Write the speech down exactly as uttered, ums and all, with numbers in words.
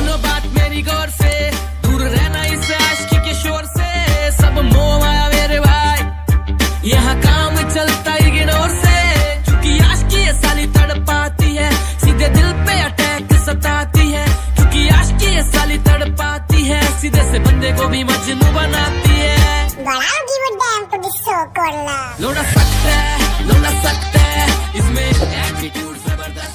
सुनो बात मेरी गौर से, दूर रहना इस आशिकी के शोर से। सब मोह माया मेरे भाई, यहाँ काम चलता इग्नोर से। क्योंकि आशिकी ये साली तड़पाती है, सीधे दिल पे अटैक सताती है। क्योंकि आशिकी ये साली तड़पाती है, सीधे से बंदे को भी मजनू बनाती है। लोड़ा सकता है, लोड़ा सकता है, इसमें एटीट्यूड जबरदस्त।